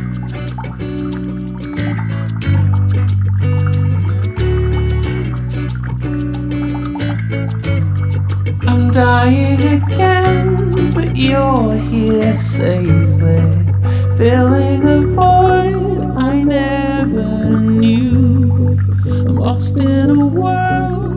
I'm dying again, but you're here safely, filling a void I never knew. I'm lost in a world